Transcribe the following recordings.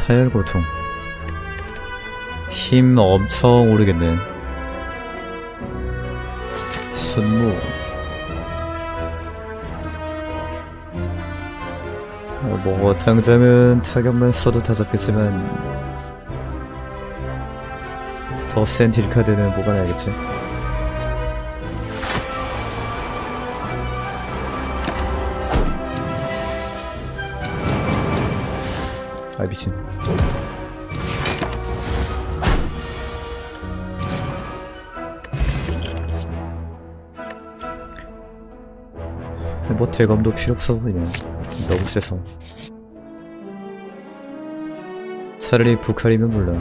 파열고통. 힘 엄청 오르겠네. 순무. 뭐 당장은 타격만 써도 다 잡겠지만 더 센 딜카드는 뭐가 나야겠지. 아 미친. 뭐 대검도 필요 없어 보이네. 너무 세서. 차라리 북할이면 몰라.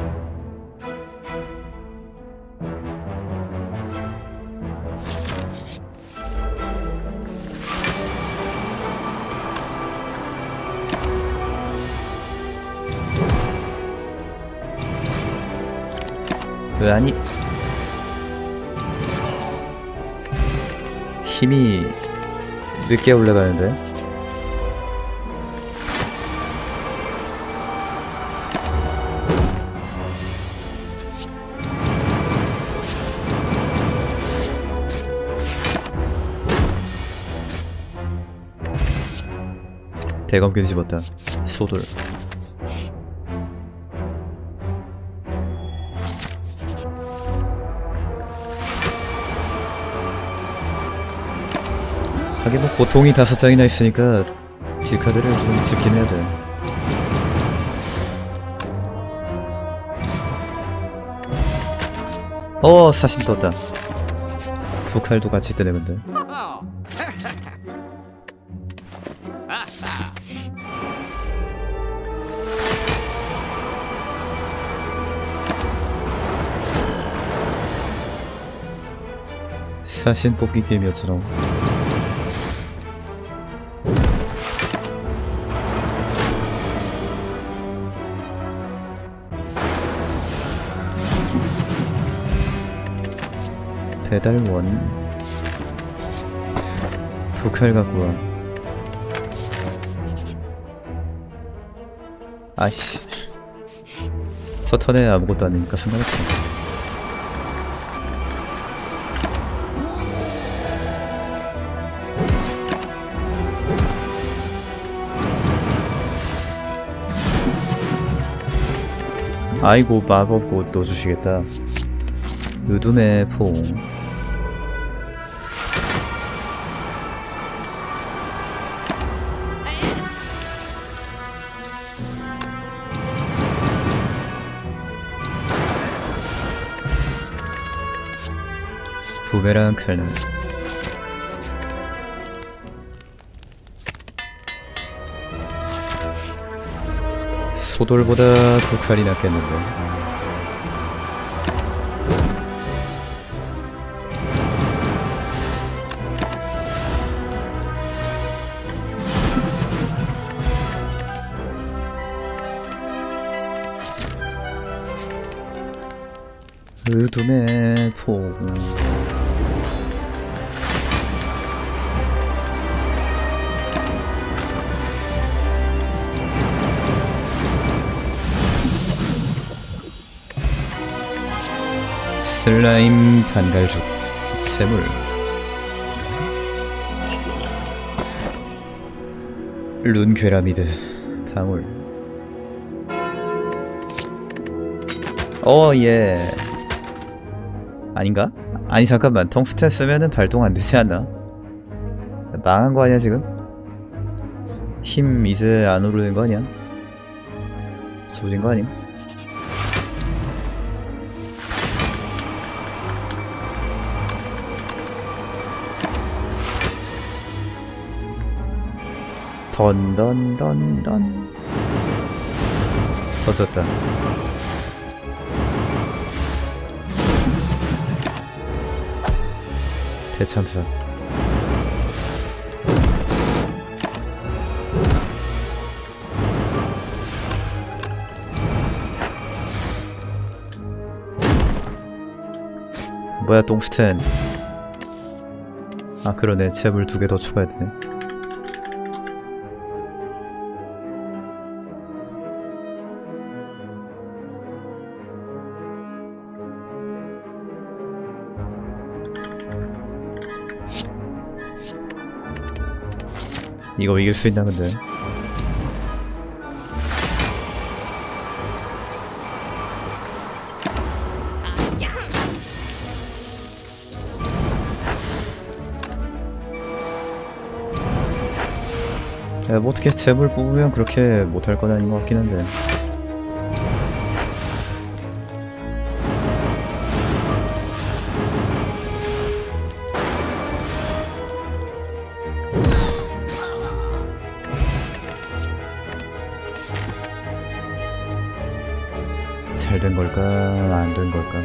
아니 힘이 늦게 올라가는데. 대검 집었다. 소돌. 하긴 뭐 보통이 5장이나 있으니까 딜카드를 좀 집긴 해야 돼. 사신 떴다. 북할도 같이 뜨네 근데. 사신 뽑기 게임이었잖아. 배달원. 북할 갖고 와. 아이씨. 저 턴에 아무것도 아니니까 상관없어. 아이고 마법꽃 넣어주시겠다. 어둠의 포옹. 부메랑 칼날. 소돌보다 북할이 낫겠는데. 어둠의 포옹. 슬라임 단갈죽. 샘물. 룬괴라미드. 방울. 예. 아닌가? 아니 잠깐만, 텅스텐 쓰면은 발동 안 되지 않나? 망한 거 아니야 지금? 힘 이제 안 오르는 거 아니야? 조진 거 아님? 던던던던. 던졌다. 대참사. 뭐야 똥스텐. 아 그러네, 잽을 2개 더 추가해야 되네. 이거 이길 수 있나 근데. 야, 뭐 어떻게 잽을 뽑으면 그렇게 못할 건 아닌 것 같긴 한데. 잘 된 걸까 안 된 걸까.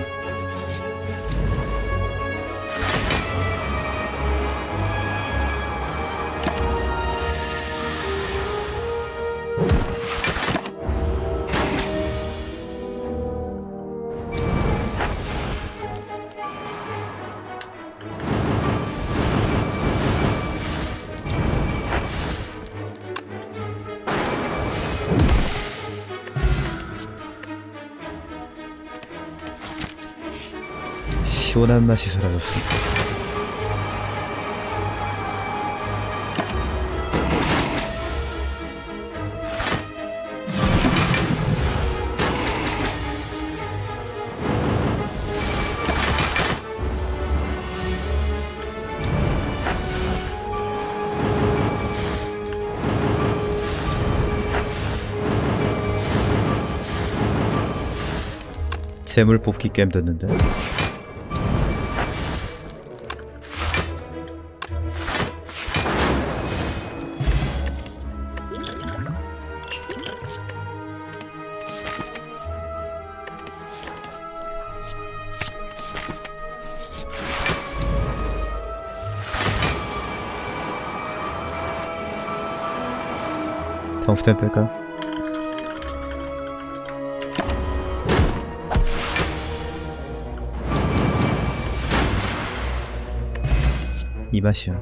시원한 맛이 사라졌어. 재물 뽑기 게임 됐는데. 텅스텐 뺄까? 이 맛이야.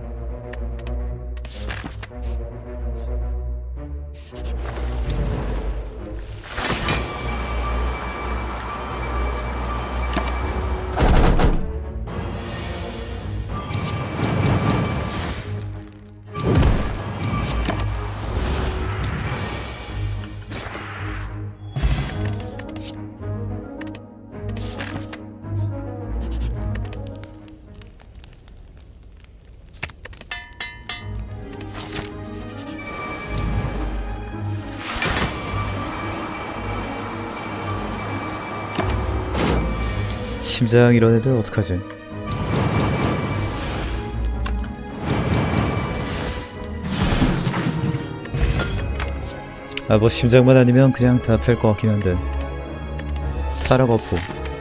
심장 이런 애들 어떡하지? 아, 뭐 심장만 아니면 그냥 다 팰 것 같긴 한데. 타락어포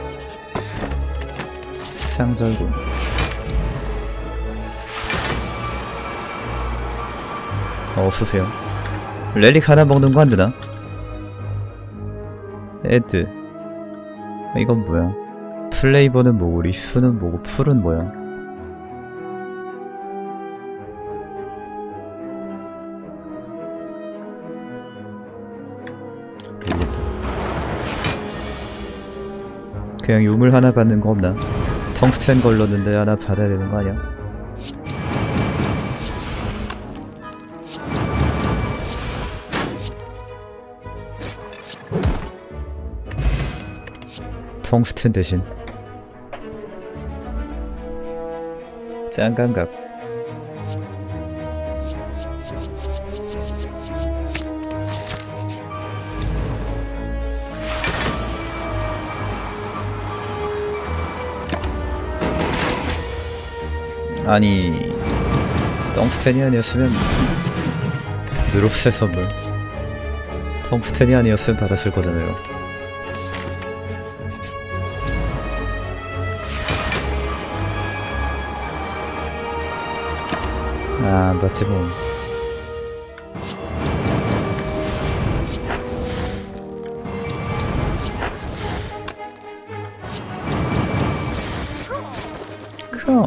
상절군. 없으세요? 렐릭 하나 먹는 거 안 되나? 애드. 이건 뭐야? 플레이버는 뭐고 리스프는 뭐고 풀은 뭐야? 그냥 유물 하나 받는 거 없나? 텅스텐 걸렀는데 하나 받아야 되는 거 아니야? 텅스텐 대신 짱감각. 아니 텅스텐이 아니었으면 누룩스의 선물. 텅스텐이 아니었으면 받았을 거잖아요. 아, 맞지 뭐. 그럼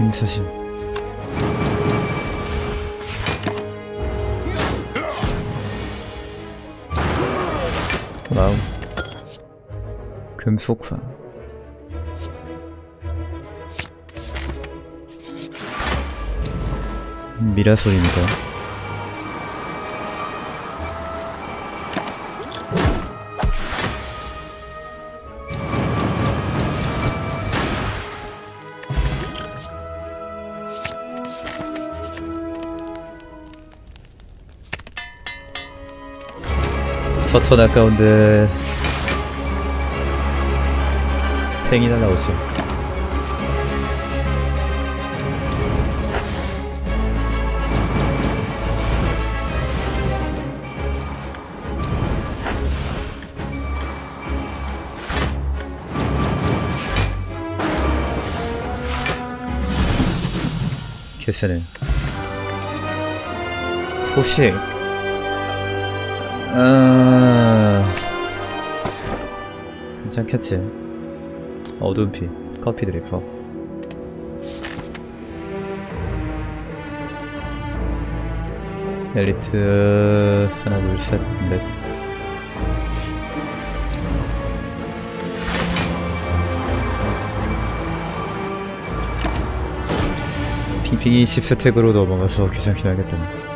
사실 와우 금속화 미라솔입니다. 첫턴 아까운데 팽이 날라오지. 개쎄네. 혹시 괜찮겠지. 어두운 피 커피 드리퍼 엘리트 하나 둘 셋 넷 핑핑이 10스택으로 넘어가서 귀찮긴 하겠다.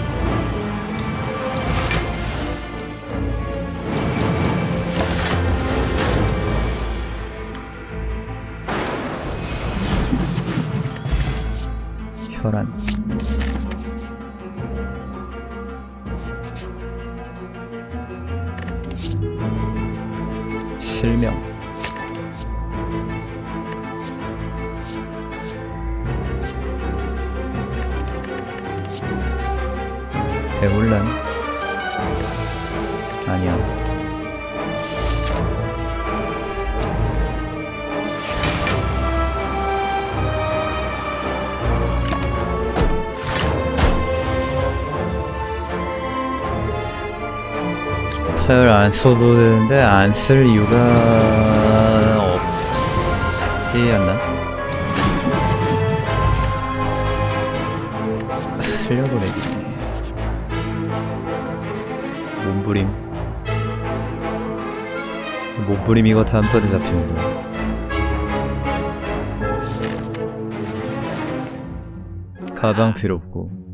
혈안 실명 대혼란 아니야. 파열 안 써도 되는데 안 쓸 이유가 없지 않나? 흘려보내기 몸부림 이거 다음 턴에 잡히는데 가방 필요 없고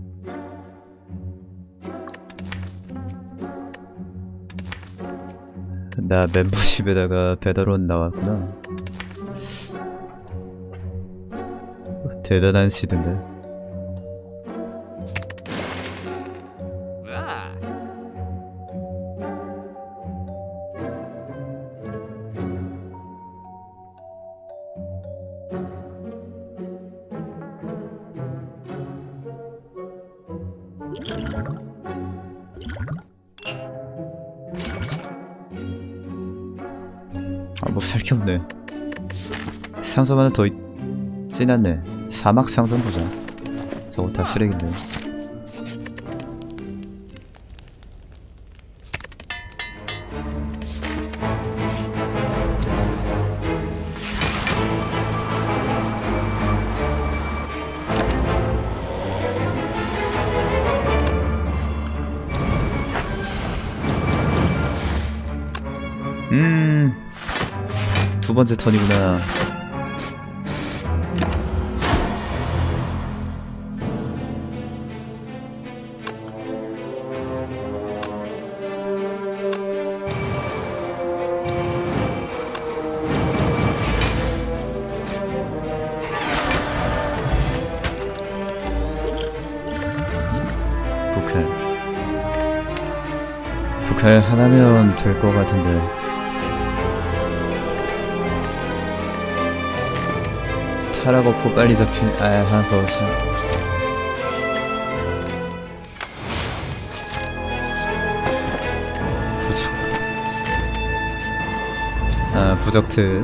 나 멤버십에다가 배달원 나왔구나. 대단한 시드인데. 뭐 살 게 없네. 상점 하나 더 있진 않네. 사막 상점 보자. 저거 다 쓰레기인데. 두 번째 턴이구나. 북할 하나면 될 것 같은데. 타락 없고 빨리 잡힌 하나 더 오자. 부적특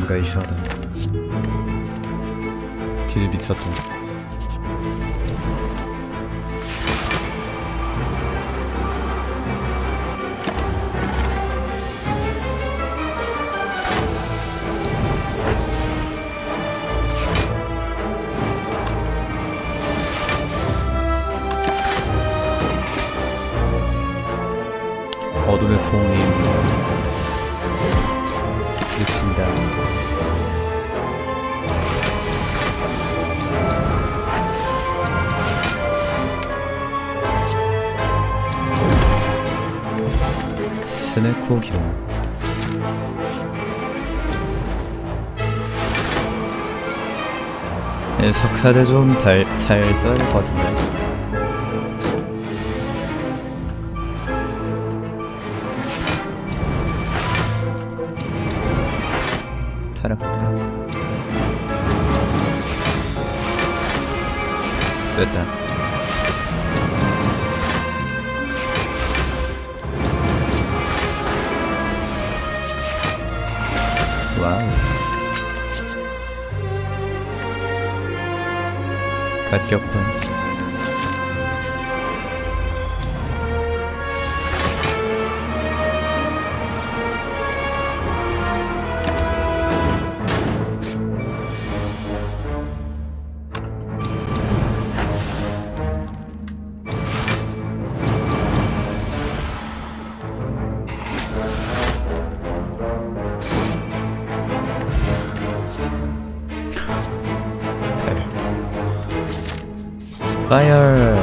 뭔가 이상하다. 딜 미쳤다. 어둠의 풍님 미친다. 스네코 기록. 속하대 좀 잘 떠야 될 것 같은데. 타락됐다. 됐다. 와우. 갓격판. 파이어.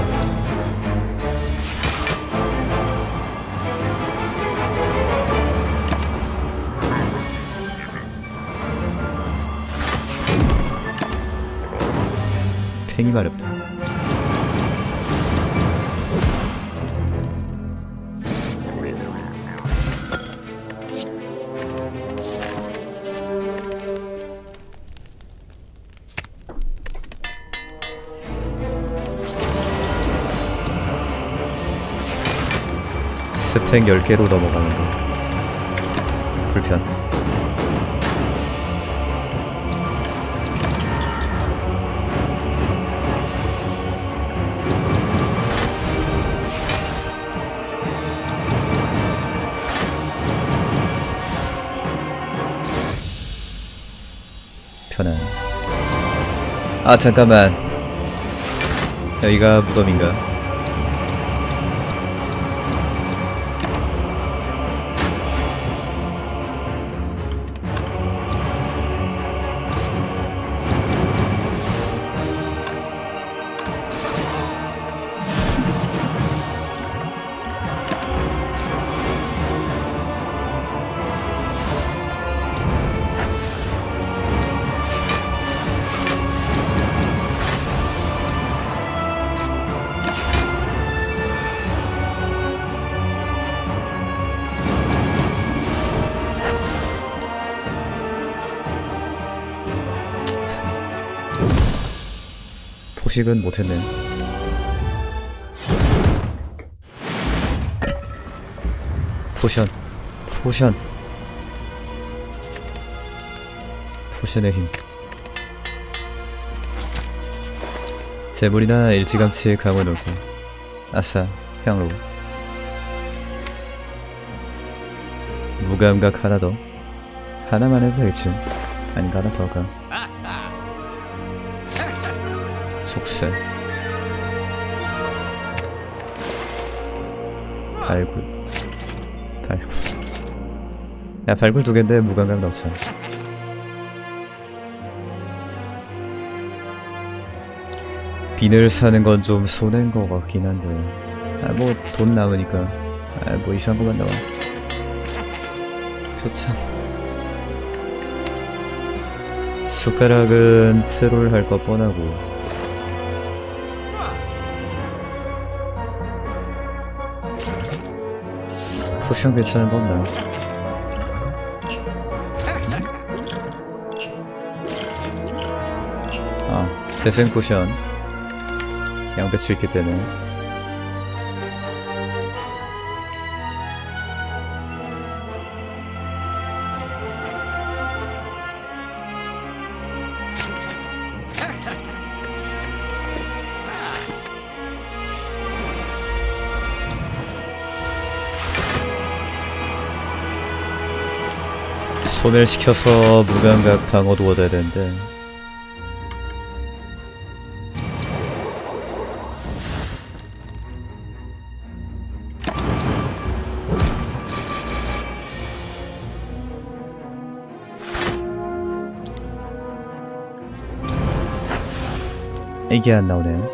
팽이 마렵다. 스택 10개로 넘어가는 거 불편. 편안. 아 잠깐만, 여기가 무덤인가? 포식은 못했네. 포션의 힘. 재물이나 일찌감치 강을 놓고. 아싸, 향로. 무감각 하나 더. 하나만 해도 되겠지. 아닌가 하나 더 가. 속세. 발굴. 야, 발굴 2개인데 무감각 넣자. 비늘 사는 건 좀 손해인 것 같긴 한데. 아, 뭐 돈 남으니까. 아, 뭐 이상한 것만 나와. 표창. 숟가락은 트롤 할 거 뻔하고. 포션 괜찮은 거 없나? 아, 재생 포션. 양배추 있기 때문에. 소멸시켜서 무감각 방어도 얻어야 되는데. 이게 안 나오네.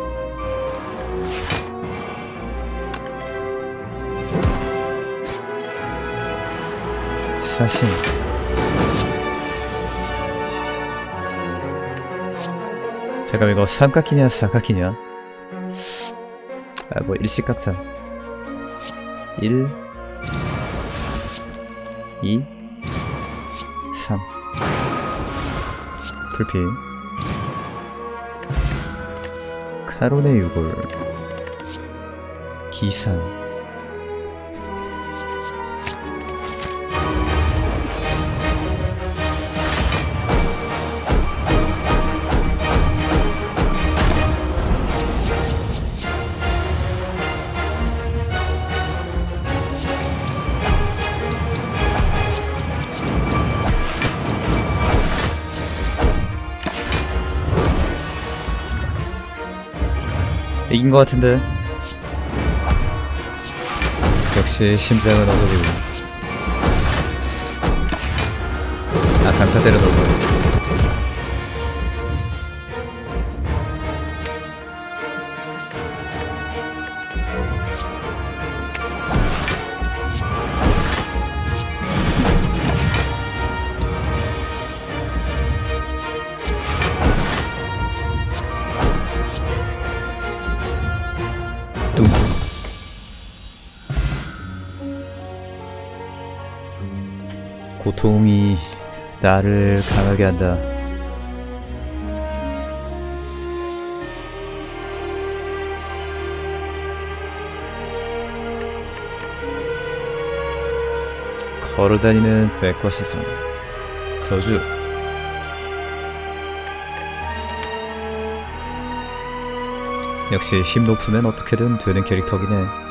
사신. 잠깐 이거 삼각기냐 사각기냐? 아 뭐 일시각자. 1 2 3 불피 카론의 유골 기산 이긴 것 같은데. 역시 심장은 어저리고. 아 강타 때려놓고. 고통이 나를 강하게 한다. 걸어다니는 백과 시선 저주. 역시 힘 높으면 어떻게든 되는 캐릭터긴 해.